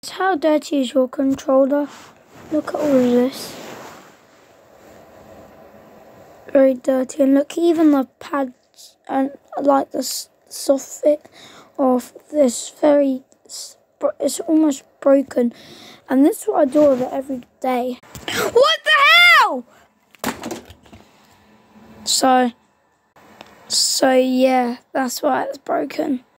How dirty is your controller? Look at all of this. Very dirty, and look, even the pads and like the soft fit of this it's almost broken, and this is what I do with it every day. What the hell? So yeah, that's why it's broken.